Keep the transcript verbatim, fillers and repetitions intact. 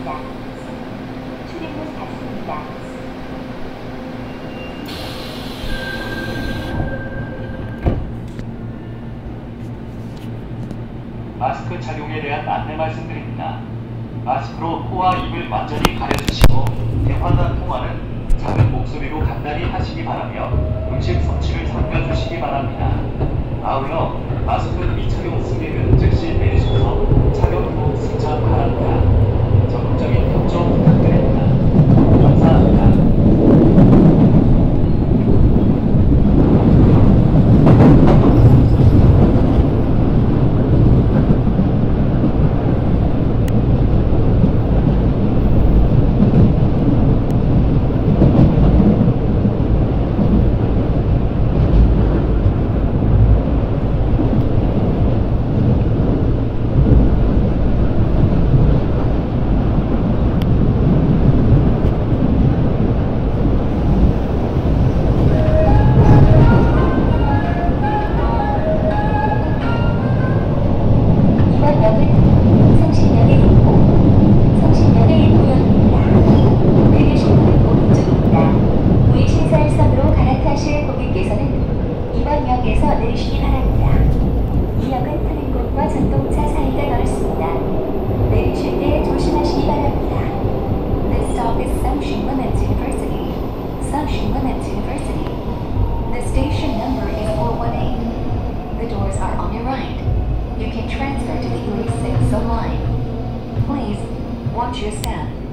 닫습니다. 출입문 닫습니다. 마스크 착용에 대한 안내 말씀드립니다. 마스크로 코와 입을 완전히 가려주시고 대화나 통화는 작은 목소리로 간단히 하시기 바라며 음식 섭취를 삼가주시기 바랍니다. 아울러 마스크 미착용 승객은 즉시 내리셔서 착용 후 승차 바랍니다. 적극적인 협조 부탁드립니다. 감사합니다. 역에서 내리시기 바랍니다. 이 역은 타는 곳과 전동차 사이가 넓습니다. 내리실 때 조심하시기 바랍니다. This stop is Sungshin Women's University. Sungshin Women's University. The station number is four one eight. The doors are on your right. You can transfer to the Uri six line. Please watch your step.